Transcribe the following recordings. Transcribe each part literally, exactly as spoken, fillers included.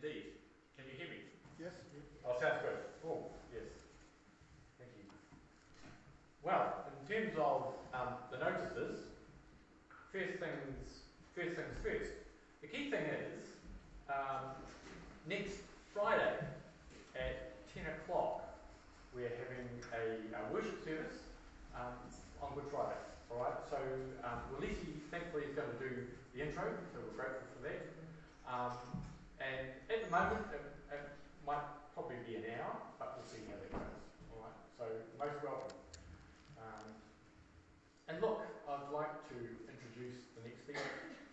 indeed. Can you hear me? Yes. Oh, sounds good. Oh, yes. Thank you. Well, in terms of um, the notices, first things, first things first. The key thing is, um, next Friday at ten o'clock, we're having a, a worship service um, on Good Friday. All right. So um, Walisi, thankfully, is going to do the intro, so we're grateful for that. Um, and at the moment, it, it might probably be an hour, but we'll see how that goes. All right. So most welcome. Um, and look, I'd like to introduce the next speaker.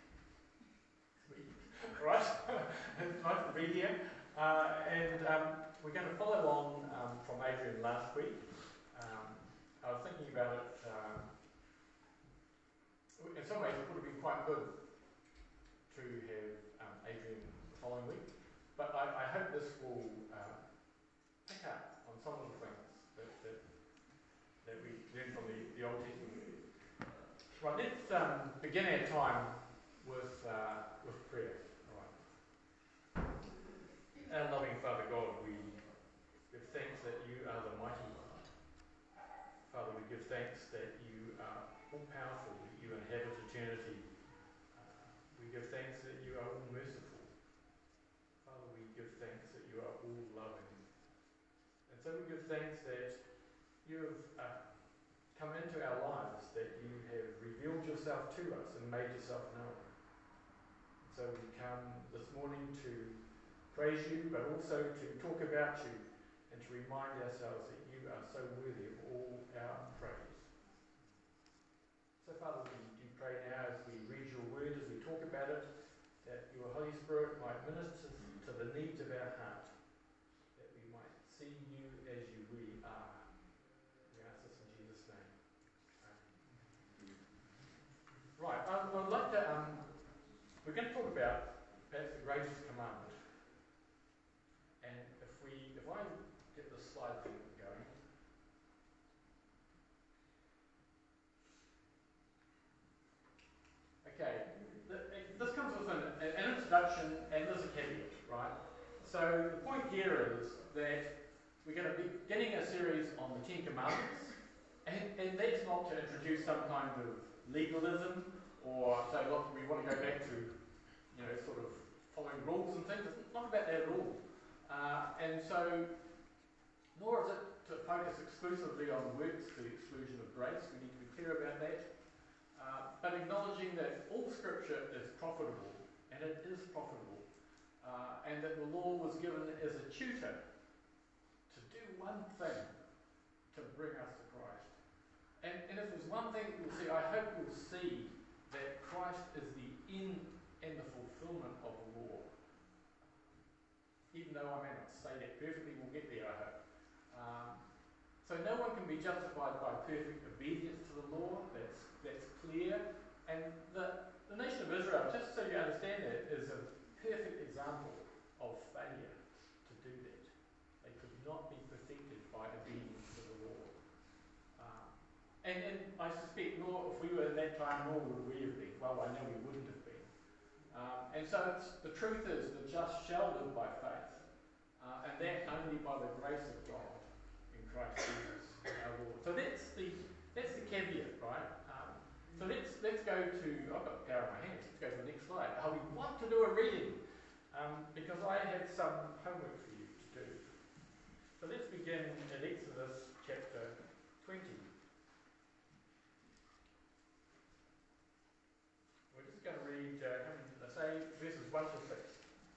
Right, it's nice to be here. Uh, and um, we're going to follow on um, from Adrian last week. Um, I was thinking about it. Um, in some ways, it would have been quite good to have um, Adrian the following week. But I, I hope this will uh, pick up on some of the things that, that, that we learned from the, the Old Testament. Right, let's um, begin our time with, uh, with prayer. All right. Our loving Father God, we give thanks that you are the mighty. Father, we give thanks that you are all-powerful, that you inhabit eternity. Uh, we give thanks that you are all-merciful. Father, we give thanks that you are all-loving. And so we give thanks that you have uh, come into our lives, that you have revealed yourself to us and made yourself known. So we come this morning to praise you, but also to talk about you and to remind ourselves that you are so worthy of all our praise. So Father, we do pray now as we read your word, as we talk about it, that your Holy Spirit might minister to the needs of our heart, that we might see you as you really are. We ask this in Jesus' name. Amen. Right, I, I would like to, um, we're going to talk about perhaps the greatest commandment. And if we, if I get the slide thing going. Okay, this comes with an, an introduction and there's a caveat, right? So the point here is that we're going to be beginning a series on the Ten Commandments, and, and that's not to introduce some kind of legalism or say, look, we want to go back to, you know, sort of following rules and things. It's not about that at all. Uh, and so, nor is it to focus exclusively on works to the exclusion of grace. We need to be clear about that. Uh, but acknowledging that all Scripture is profitable, and it is profitable, uh, and that the law was given as a tutor to do one thing to bring us to Christ. And, and if there's one thing you'll see, I hope you'll see that Christ is the end and the fulfillment of the law. Even though I may not say that perfectly, we'll get there, I hope. Um, so no one can be justified by perfect obedience to the law, that's, that's clear. And the, the nation of Israel, just so you understand that, is a perfect example of failure to do that. They could not be perfected by obedience to the law. Um, and, and I suspect, nor if we were in that time, nor would we have been. Well, I know we wouldn't have been. Um, and so it's, the truth is, the just shall live by faith, uh, and that only by the grace of God in Christ Jesus our Lord. So that's the that's the caveat, right? Um, so let's let's go to. I've got the power in my hands. Let's go to the next slide. I would want to do a reading um, because I have some homework for you to do. So let's begin at Exodus chapter twenty. We're just going to read, uh, say, verses one to six.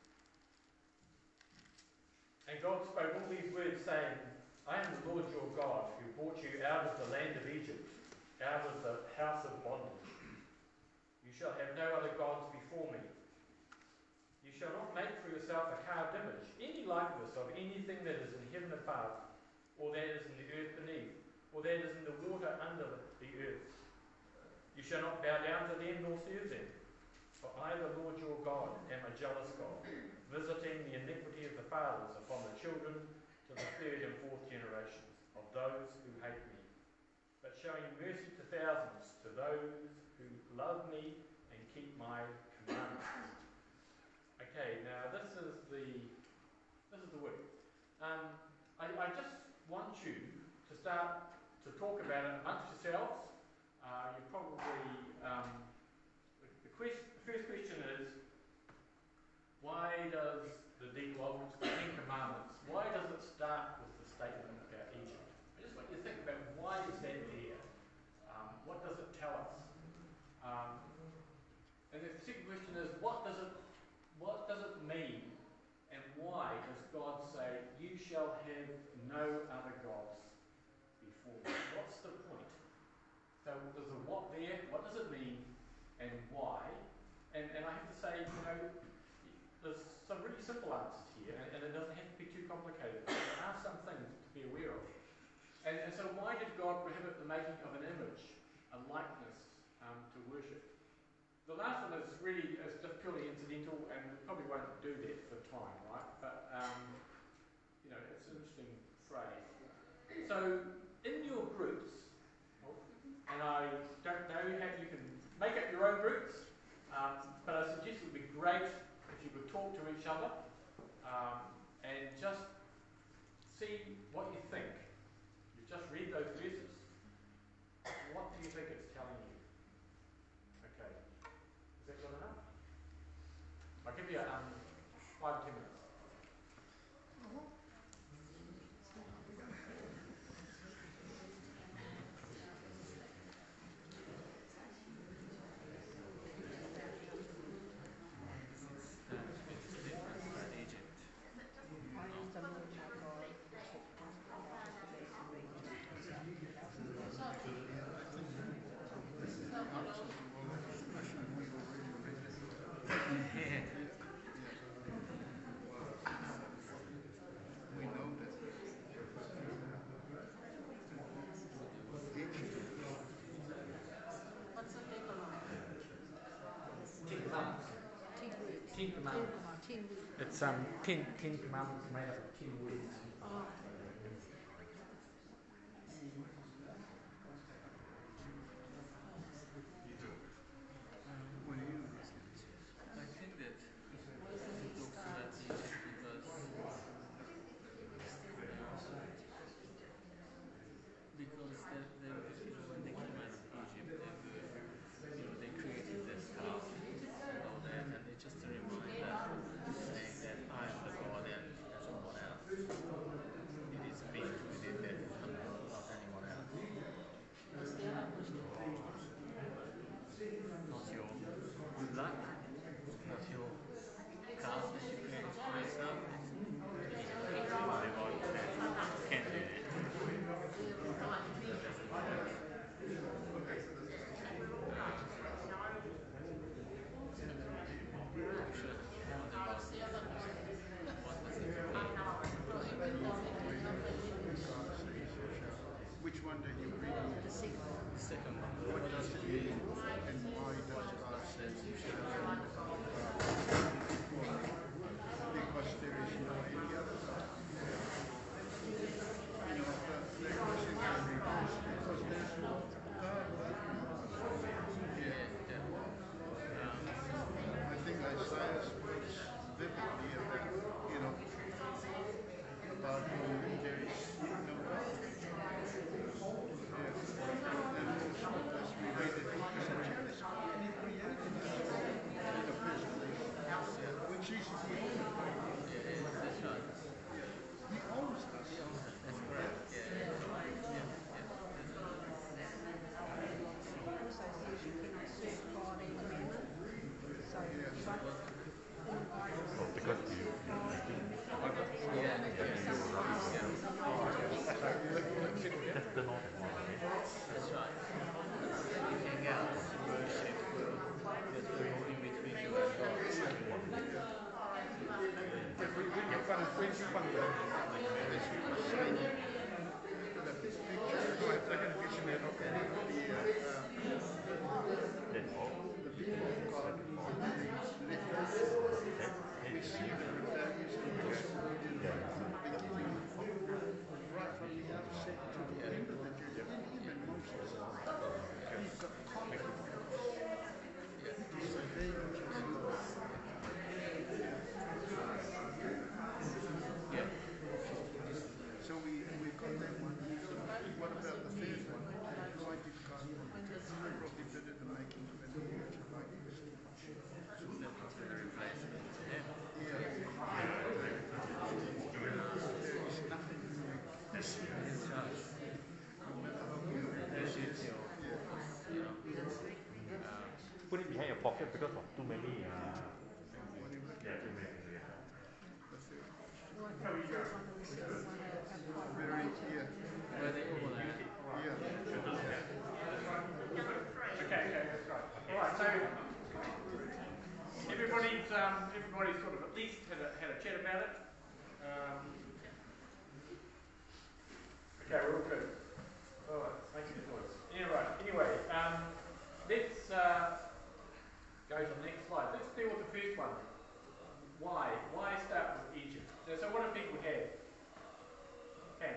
And God spoke all these words, saying, I am the Lord your God, who brought you out of the land of Egypt, out of the house of bondage. You shall have no other gods before me. You shall not make for yourself a carved image, any likeness of anything that is in heaven above, or that is in the earth beneath, or that is in the water under the earth. You shall not bow down to them nor serve them. For I, the Lord your God, am a jealous God, visiting the iniquity of the fathers upon the children to the third and fourth generations of those who hate me, but showing mercy to thousands, to those who love me and keep my commandments. Okay, now this is the this is the week. Um, I, I just want you to start to talk about it amongst yourselves. Uh, you probably um, the, the, quest, the first question is, why does the Decalogue, the Ten Commandments, why does it start with the statement about Egypt? I just want you to think about why is that there? Um, what does it tell us? Um, and the second question is, what does it what does it mean? And why does God say, you shall have no other gods before me? What's the point? So there's a what there, what does it mean, and why? And, and I have to say, you know, there's some really simple answers here, and, and it doesn't have to be too complicated. There are some things to be aware of. And, and so why did God prohibit the making of an image, a likeness, um, to worship? The last one is really is just purely incidental, and we probably won't do that for time, right? But, um, you know, it's an interesting phrase. So, in your groups, and I don't know how you can make up your own groups, um, but I suggest it would be great if you could talk to each other um, and just see what you think. You've just read those verses. What do you think it's telling you? Okay. Is that good enough? I'll give you um, five, ten minutes. Ten Commandments. It's um ten, ten commandments made up of ten words. Oh. I think that it talks about Egypt because because the, the, you know, when they came out of Egypt, they, you know, they created this calf and all that, and it's just a reminder saying that I am the God and no one else. It is me who did that, not anyone else. Not your good luck, not your calf that you created for yourself. It's the God that can do that. Which one did you read? The second one. What does it mean? And why does God say you shall have no God? Because there is no any other God. You know, the, the question can be raised because there's no God like you. Yeah. Yeah. Um, I think Isaiah speaks vividly about, you know, about whom there is no God. Which is the only God. yeah, yeah, that's right. He owns us. He owns us. That's correct. Yeah, yeah, yeah, yeah. Also says you cannot serve God and mammon. So Yes. you won't, in the Bible it says because you you, serve God and mammon. Yeah, And if yeah, there's something else yeah. that's a way that's the normal one. That's right. Anything else you worship will just go in between you and God. When you get fun, when you fun with it. As you were saying, the big picture, Right, so I can get you there. Okay. the, uh, Then all the people of God we see the rebellious and disobedient from the beginning, right from the outset to the end of the journey, even Moses. He's got confidence. Disobeying to God. a pocket because of too many. Uh, When he went yeah, too many. Yeah. that's it. Well, I think there's one of the second one, a, a quite Very, large, yeah, Where they overlap. yeah. Okay, okay, that's right. All right, so everybody's um, everybody's sort of at least had a had a chat about it. Um, okay, we're all good. All right, thank you, boys. Anyway, anyway, um, let's uh, go to the next slide. Let's deal with the first one. Why? Why start with Egypt? So, so what do people have? Can.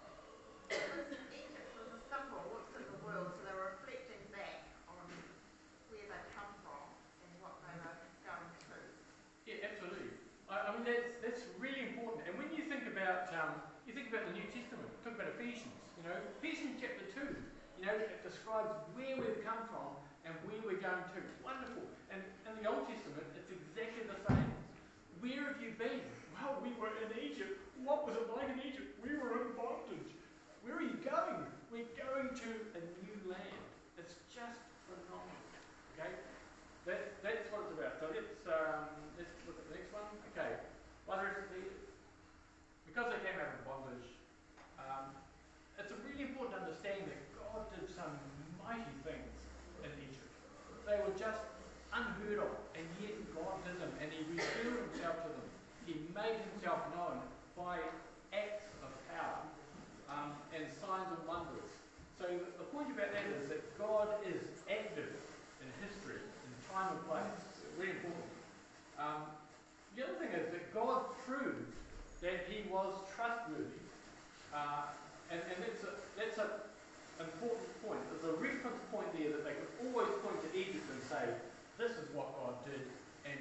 Egypt was a symbol looked at the world, so they were reflecting back on where they come from and what they were going to. Yeah, absolutely. I, I mean, that's that's really important. And when you think about um, you think about the New Testament, talk about Ephesians. You know, Ephesians chapter two. You know, it describes where we've come from and where we're going to. Wonderful. And in the Old Testament, it's exactly the same. Where have you been? Well, we were in Egypt. What was it like in Egypt? We were in bondage. Where are you going? We're going to a new land. It's just phenomenal. Okay? That, that's what it's about. So let's um, let's look at the next one. Okay. Whether it's because they came out of bondage, um, it's a really important understanding that God did some mighty things in Egypt. They were just unheard of, and yet God did them, and He revealed Himself to them. He made Himself known by acts of power um, and signs and wonders. So the point about that is that God is active in history, in time and place. It's really important. Um, the other thing is that God proved that He was trustworthy, uh, and, and that's a that's a important point. There's a reference point there that they could always point to Egypt and say, this is what God did, and,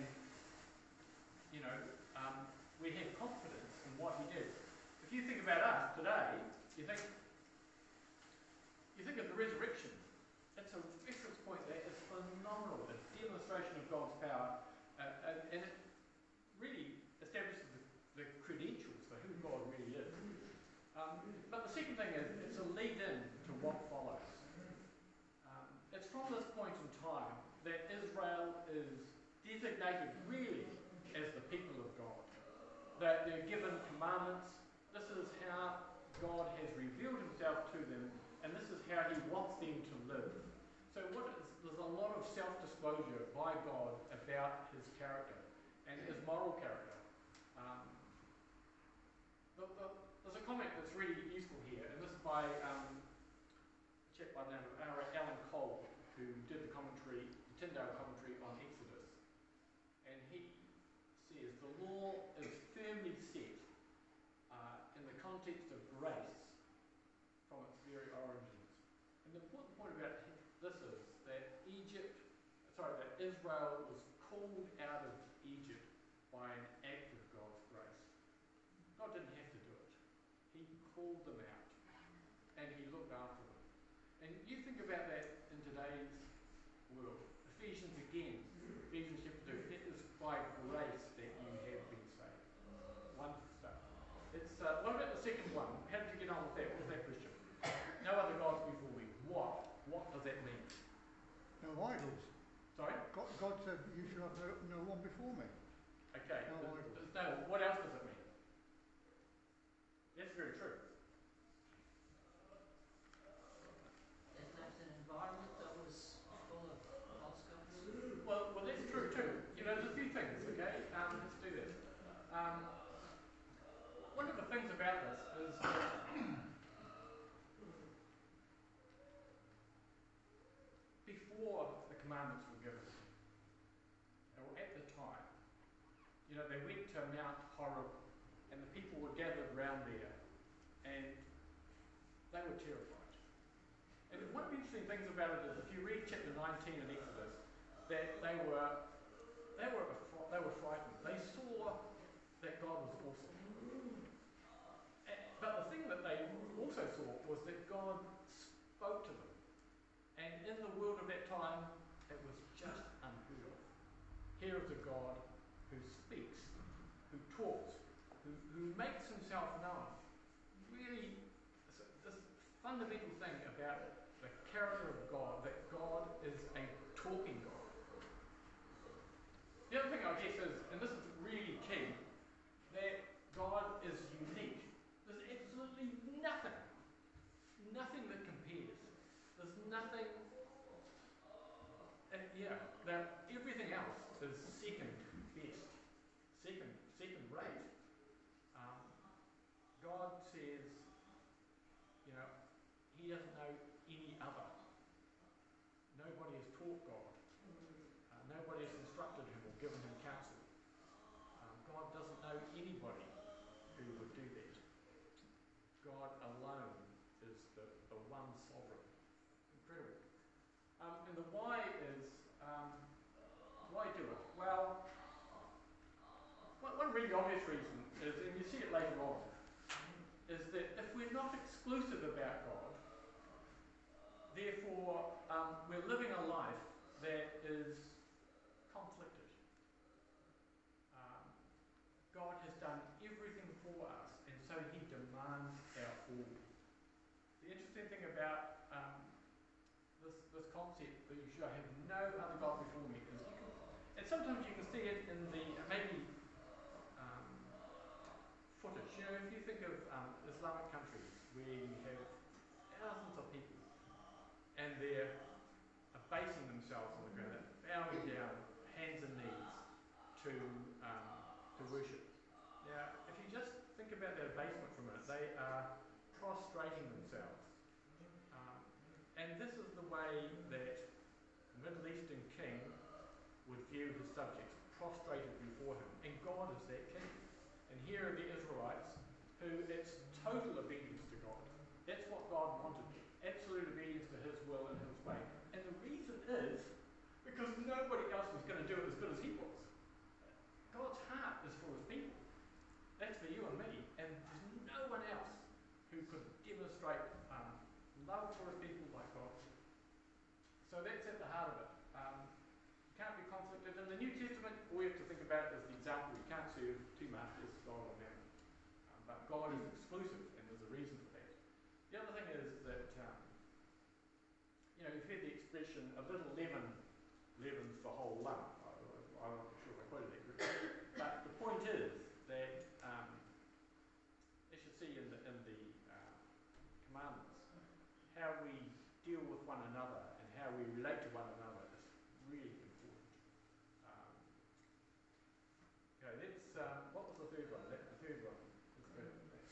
you know, um, we have confidence in what He did. If you think about us today, you think, you think of the resurrection. It's a reference point that is phenomenal, a demonstration of God's power, uh, and, and it really establishes the, the credentials for who God really is. Um, but the second thing is, it's a lead-in to what follows. Um, it's from this point in time that Israel is designated really as the people of God. That they're given commandments. This is how God has revealed Himself to them, and this is how He wants them to live. So what is, there's a lot of self-disclosure by God about His character and His moral character. Um, the, the, there's a comment that's really useful here, and this is by um, a chap by the name of Alan Cole, who did the commentary, the Tyndale commentary on Exodus. And he says the law is firmly set uh, in the context of grace from its very origins. And the important point about this is that Egypt, sorry, that Israel was called out of Egypt by an act of God's grace. God didn't have to do it. He called them out, and He looked after them. And you think about that in today's world. Ephesians again, Ephesians chapter two, it is by grace that you have been saved. Wonderful stuff. It's, uh, what about the second one? How did you get on with that? What was that question? No other gods before me. What? What does that mean? No idols. Sorry? God, God said, you shall have no, no one before me. Okay. No th- idols. th- no, what else does it mean? That's very true. It left an environment that was full of false gods. Well, well, that's true too. You know, there's a few things, okay? Um, let's do this. Um, one of the things about this is that before the commandments were given, or at the time, you know, they went to Mount Horeb, and the people were gathered round there, and they were terrified. And one of the interesting things about it is, if you read chapter nineteen in Exodus, that they were they were they were frightened. They saw that God was awesome. And, but the thing that they also saw was that God spoke to them. And in the world of that time, it was just unheard of. Here is a God who speaks, who talks, who, who makes Himself known. Really, this, this fundamental thing about the character of God, that God is a talking God. that everything else is second best, second, second rate. Um, God says, you know, he doesn't know any other. Nobody has taught God. Uh, nobody has instructed him or given him counsel. Um, God doesn't know anybody who would do that. God alone is the, the one sovereign. Incredible. Um, and the why is, um, why do it? Well, one, one really obvious reason is, and you see it later on, is that if we're not exclusive about God, therefore um, we're living a life that is conflicted. Um, God has done everything for us, and so he demands our all. The interesting thing about um, this, this concept that you shall have no other God before me is, you can, and sometimes you can see it in the, maybe, um, footage. You know, if you think of um, Islamic countries where you have thousands of people and they're abasing themselves on the ground, bowing down, hands and knees to um, to worship. Now, if you just think about their abasement for a minute, they are prostrating themselves. Um, and this is the way that the Middle Eastern king would view his subjects, prostrated before him. And God is that king. And here are the Israelites, who it's total obedience to God. That's what God wanted. Absolute obedience to his will and his way. And the reason is because nobody else was going to do it as good as he was. God's heart is for his people. That's for you and me. And there's no one else who could demonstrate um, love for his people like God. So that's at the heart of it. Um, you can't be conflicted. In the New Testament, all you have to think about is the example. You can't serve two masters, God or mammon. Um, but God is exclusive, and there's a reason for that. The other thing is that, um, you know, you've heard the expression, a little leaven leavens the whole lump. I, I, I'm not sure if I quoted that correctly. But the point is that, um, as you see in the, in the uh, commandments, how we deal with one another and how we relate to one another is really important. Um, okay, let's, um, what was the third one? That, the third one. Let's go to that.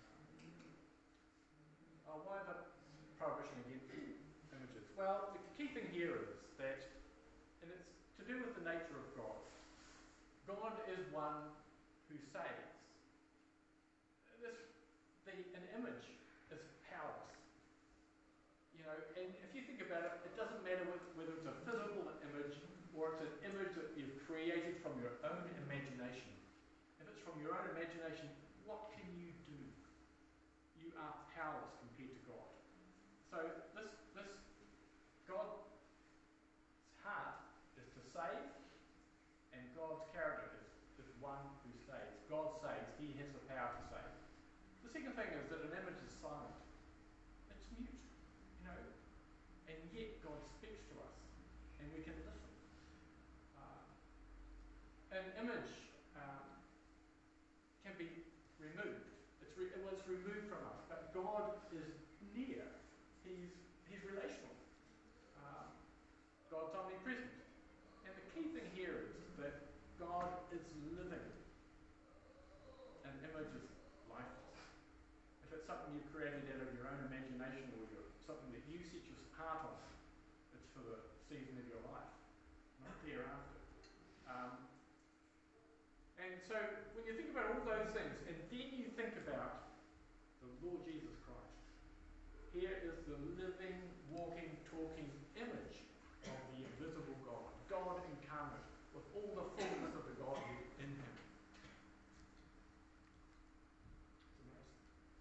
Uh, why the prohibition against images? Well, the key thing here is that, and it's to do with the nature of God. God is one who saves. This, the, an image is powerless. You know, and if you think about it, it doesn't matter whether it's a physical image or it's an image that you've created from your own imagination. If it's from your own imagination, what can you do? You are powerless compared to God. So this, this God's heart is to save, and God's character is, is one who saves. God saves. He has the power to save. The second thing is that an image is silent. It's mute. You know, and yet God speaks to us, and we can listen. Uh, an image um, can be removed. It's re- well, it's removed from us, but God is near. He's He's relational. Um, God's omnipresent. And the key thing here is that God is living. An image is lifeless. If it's something you've created out of your own imagination or your, something that you set your heart on, it's for the season of your life, not thereafter. Um, and so when you think about all those things, and then you think about the Lord Jesus Christ, here is the living, walking, talking image of the invisible God, God incarnate, with all the fullness of the Godhead in him. It's amazing.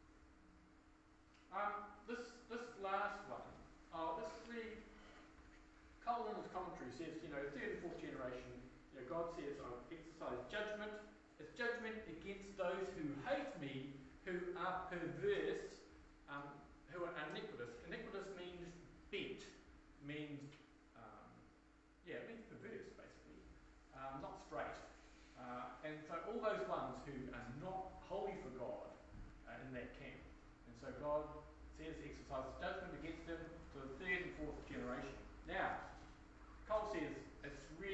Um, this this last one, oh, this really, Cole in his commentary says, you know, third and fourth generation, you know, God says, I've exercised judgment. It's judgment against those who hate me, who are perverse, um, who are iniquitous. Iniquitous means bent, means, um, yeah, it means perverse, basically, um, not straight. Uh, and so all those ones who are not holy for God are in that camp. And so God says he exercises judgment against them to the third and fourth generation. Now, Cole says,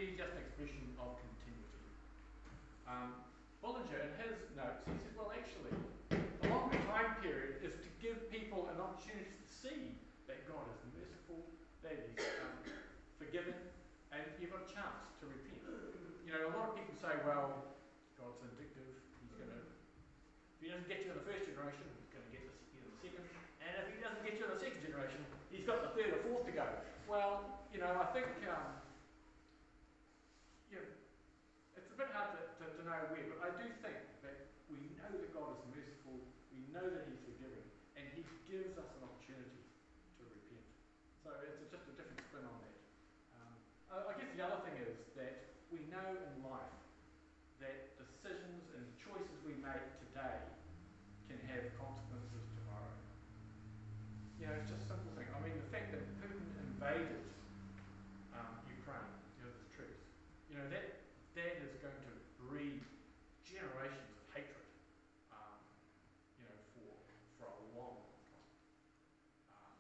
really just an expression of continuity. Um, Bullinger, in his notes, he says, well, actually, the longer time period is to give people an opportunity to see that God is merciful, that He's um, forgiving, and you've got a chance to repent. You know, a lot of people say, well, God's vindictive, He's going to, if He doesn't get you in the first generation, He's going to get you in the second, and if He doesn't get you in the second generation, He's got the third or fourth to go. Well, you know, I think, um, you know, it's a bit hard to, to, to know where, but I do think that we know that God is merciful, we know that He's forgiving, and He gives us an opportunity to repent. So it's a, just a different spin on that. Um, I, I guess the other thing is that we know in life that decisions and choices we make today can have consequences tomorrow. You know, it's just a simple thing. I mean, the fact that Putin invaded um, Ukraine, you know, the truth, you know, that that is going to breed generations of hatred, um, you know, for for a long, long time. Um,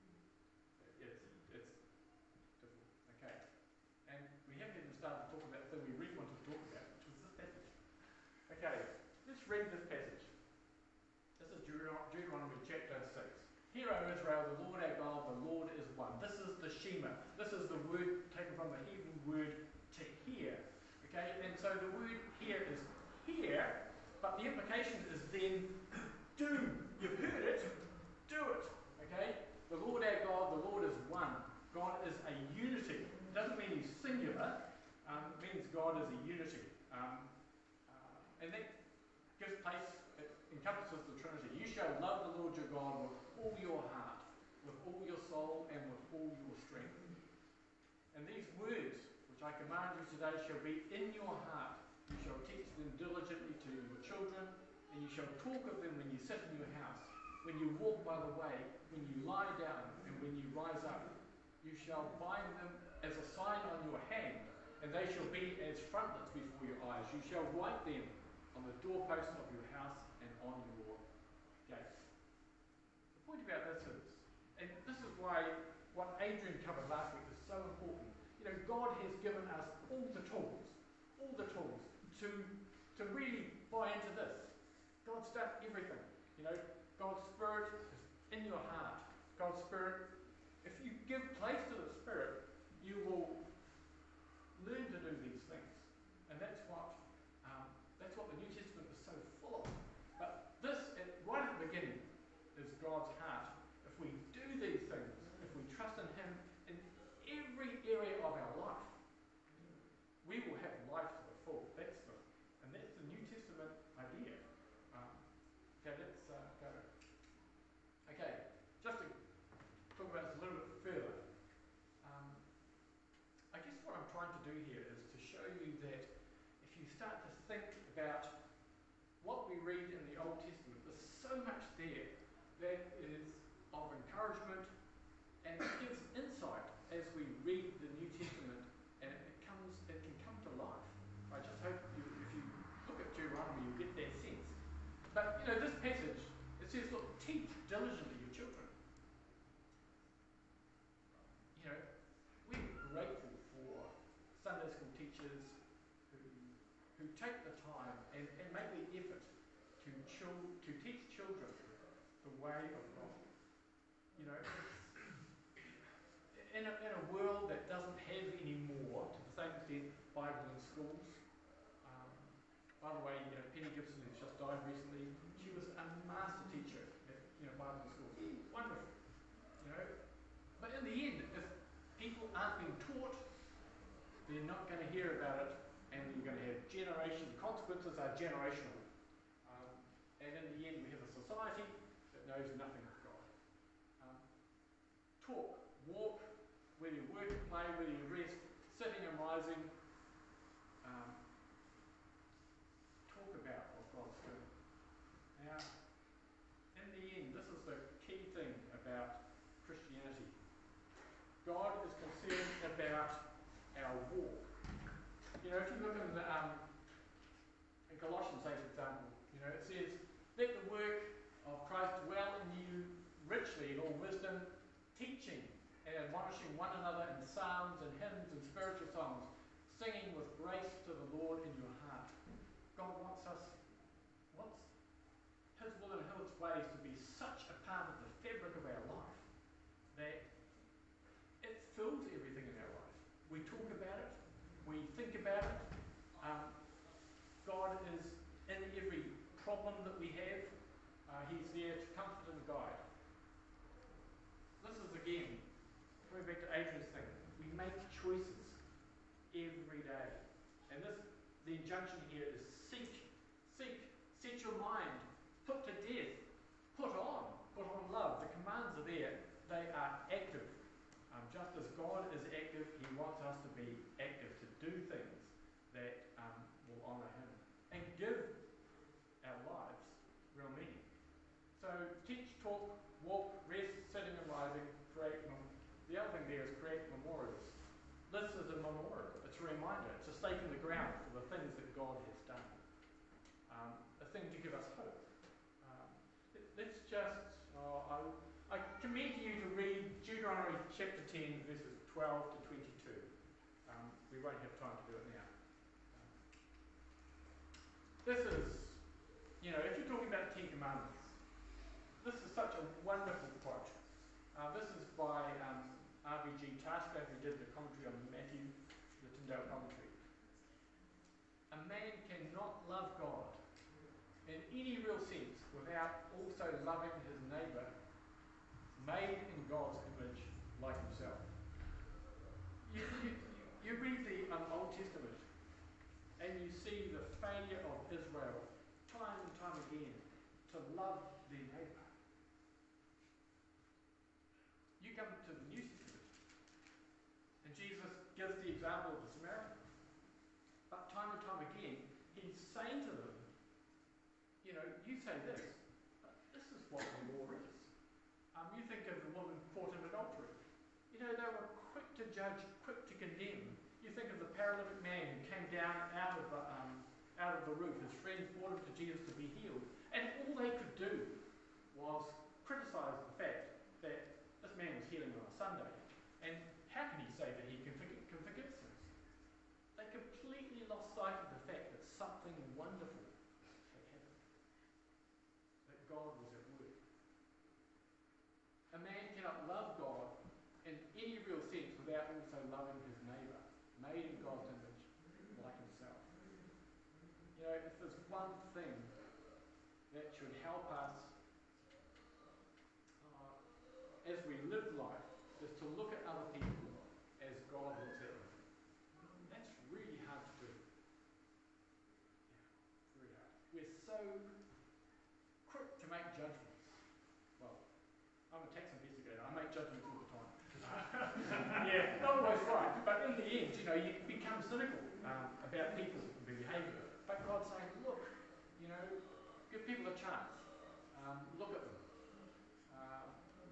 it's it's difficult. Okay, and we haven't even started to talk about the thing we really wanted to talk about, which was this passage. Okay, let's read this passage. This is Deut- Deuteronomy chapter six. Hear, O Israel, the Lord our God, the Lord is one. This is the Shema. This is the word taken from the Hebrew word to hear. Okay, and so the word here is hear, but the implication is then do. You've heard it, do it. Okay? The Lord our God, the Lord is one. God is a unity. It doesn't mean He's singular. Um, it means God is a unity. Um, uh, and that gives place, it encompasses the Trinity. You shall love the Lord your God with all your heart, with all your soul, and with all your strength. And these words, which I command you today, shall be in your heart. You shall teach them diligently to your children, and you shall talk of them when you sit in your house, when you walk by the way, when you lie down, and when you rise up. You shall bind them as a sign on your hand, and they shall be as frontlets before your eyes. You shall write them on the doorposts of your house and on your gates. The point about this is, and this is why what Adrian covered last week is so important. You know, God has given us all the tools, all the tools to, to really buy into this. God's done everything. You know, God's Spirit is in your heart. God's Spirit, if you give place to the Spirit, you will learn to do these things. And that's what um, that's what the New Testament is so full of. But this, at, right at the beginning, is God's heart. If we do these things, if we trust in Him in every area of our life, we will have life to the full. That's the, and that's the New Testament idea. Um, okay, let's uh, go. Okay, just to talk about this a little bit further. Um, I guess what I'm trying to do here is to show you that if you start to think about what we read in the Old Testament, there's so much there that is of encouragement and it gives insight as we read the New Testament, and it becomes, it can come to life. I just hope you, if you look at Deuteronomy, you get that sense. But you know, this passage, it says, look, teach diligently your children. You know, we're grateful for Sunday school teachers who who take the time and, and make the effort to chil- to teach children the way of God. You know, in a, in a world that doesn't have any more, to the same extent, Bible in schools. Um, by the way, you know, Penny Gibson, who's just died recently, she was a master teacher at, you know, Bible in schools. Wonderful. You know, but in the end, if people aren't being taught, they're not going to hear about it, and you're going to have generation consequences are generational. Um, and in the end, we have a society that knows nothing of God. Um, talk, walk, whether you work, play, whether you rest, sitting and rising. Um, talk about what God's doing. Now, in the end, this is the key thing about Christianity. God is concerned about our walk. You know, if you look in, the, um, in Colossians eight, for example, you know, it says, let the work of Christ dwell in you richly in all wisdom, teaching and admonishing one another in psalms and hymns and spiritual songs, ways to be such a part of the fabric of our life that it fills everything in our life. We talk about it, we think about it. Um, God is in every problem that we have. Uh, he's there to comfort and guide. This is again, going back to Adrian's thing, we make choices every day. And this, the injunction here is seek, seek, set your mind, put to death, put on, put on love. The commands are there, they are active. Um, just as God is active, He wants us to be active, to do things that um, will honour Him and give our lives real meaning. So teach, talk, walk, rest, sitting and rising, create. Mem- the other thing there is create memorials. This is a memorial. It's a reminder. It's a stake in the ground for the things that God has done. Um, a thing to give us hope. Um, let, let's just. Oh, I, I commend you to read Deuteronomy chapter ten, verses twelve to twenty-two. Um, we won't have time to do it now. Um, this is, you know, if you're talking about the Ten Commandments, this is such a wonderful quote. Uh, this is by um, R B G Tasker, who did the commentary on Matthew, the Tyndale commentary. A man cannot love God in any real sense without also loving his neighbour, made in God's image like himself. You, you, you read the um, Old Testament and you see the failure of Israel time and time again to love their neighbour. You come to the New Testament and Jesus gives the example of the Samaritan. But time and time again, he's saying to them, you know, you say this, but this is what the law is. Um, you think of the woman caught in adultery. You know, they were quick to judge, quick to condemn. You think of the paralytic man who came down out of the, um, out of the roof. His friends brought him to Jesus to be healed. And all they could do was criticise the fact that this man was healing on a Sunday. And how can he say that he can forgive, can forgive sins? They completely lost sight of the fact that something wonderful had happened. That God was at work. A man cannot love God in any real sense without also loving his neighbour, made in God's image, like himself. You know, if there's one thing that should help us uh, as we live life, is to look at other people as God looks at them. That's really hard to do. Yeah, very hard. We're so quick to make judgments. Well, I'm a tax investigator. I make judgments all the time. Yeah, not always right. But in the end, you know, you become cynical um, about people's behaviour. But God's saying, look, you know, give people a chance. Um, look at them. Uh,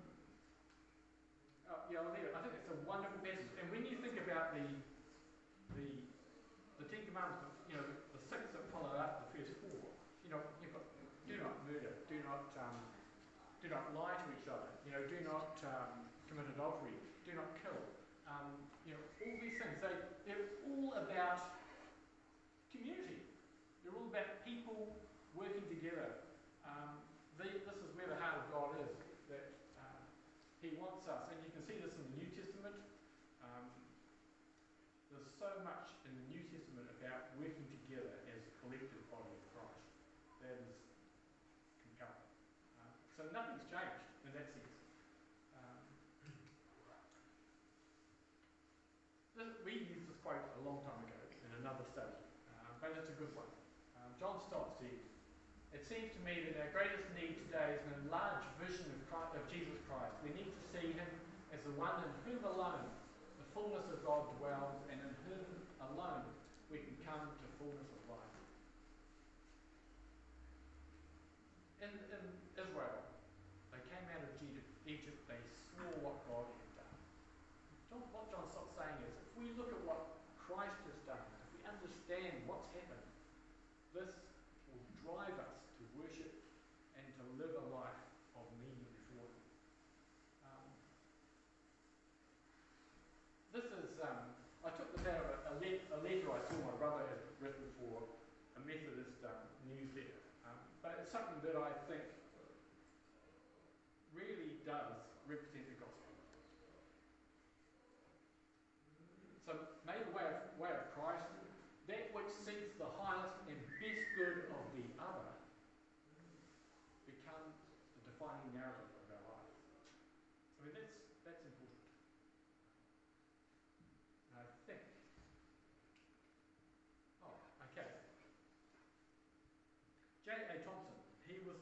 uh, yeah, I'll leave it. I think it's a wonderful passage. And when you think about the the the Ten Commandments, you know, the, the six that follow up the first four, you know, you've got do not murder, do not um, do not lie to each other, you know, do not um, commit adultery, do not kill. Um, you know, all these things, they, they're all about community. They're all about people working together. Um, they, this is where the heart of God is, that uh, He wants us, and you can see this in the New Testament. Um, there's so much in the New Testament about working together as a collective body of Christ. That is compelling. Uh, so nothing's changed in that sense. Um, this, we used this quote a long time ago in another study, uh, but it's a good one. Um, John Stott said, "It seems to me that our greatest need today is an enlarged vision of, Christ, of Jesus Christ. We need to see Him as the one in whom alone the fullness of God dwells, and in whom alone we can come to fullness of life." In, in Israel, they came out of Egypt, they saw what God had done. John, what John Stott's saying is, if we look at what Christ has done, if we understand what's happened, this will drive us to worship and to live a life of meaning before Him. Um, this is, um, I took this out of a, a, let, a letter I saw my brother had written for a Methodist um, newsletter. Um, but it's something that I think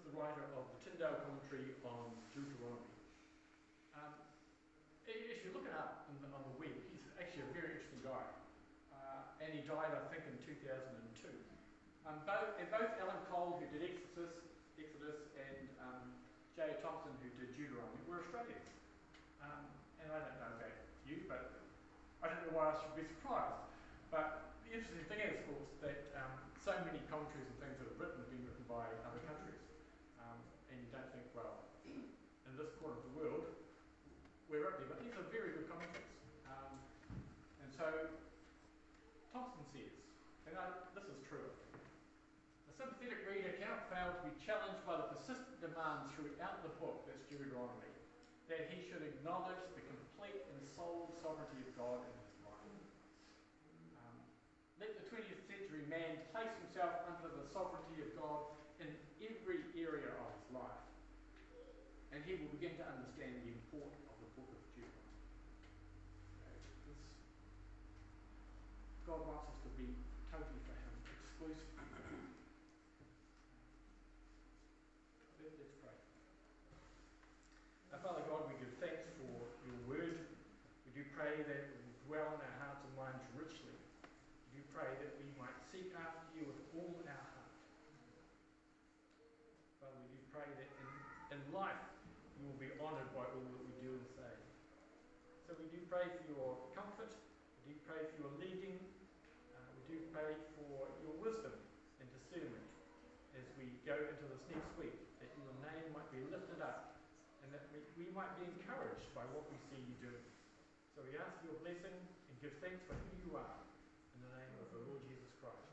the writer of the Tyndale Commentary on Deuteronomy. Um, if you look it up on the, on the web, he's actually a very interesting guy. Uh, and he died, I think, in two thousand two. Um, both, and both Alan Cole, who did Exodus, Exodus and um, J A Thompson, who did Deuteronomy, were Australians. Um, and I don't know about you, but I don't know why I should be surprised. But the interesting thing is, of course, that um, so many commentaries and things that are written have been written by other countries. Um, and you don't think, well, in this corner of the world, we're up there. But these are very good commentaries. Um, and so, Thompson says, and I, this is true, a sympathetic reader cannot fail to be challenged by the persistent demand throughout the book, that's Deuteronomy, that he should acknowledge the complete and sole sovereignty of God in his life. Um, let the twentieth century man place himself under the sovereignty of God in every area of his life, and he will begin to understand the import of the book of Deuteronomy. You know, this, God wants us to be totally for him, exclusively. Let, let's pray. Our Father God, we give thanks for your word. We do pray that it will dwell in our hearts and minds richly. We do pray that we might seek after you with all our heart. Father, we do pray that in, in life you will be honoured by all that we do and say. So we do pray for your comfort. We do pray for your leading. Uh, we do pray for your wisdom and discernment as we go into this next week, that your name might be lifted up and that we, we might be encouraged by what we see you doing. So we ask your blessing and give thanks for who you are in the name of the Lord Jesus Christ.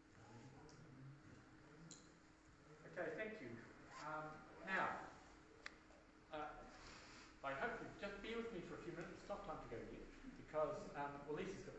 Okay, thank you. Um, now, uh, I hope you just bear with me for a few minutes. It's not time to go yet, because um, well, Lisa's got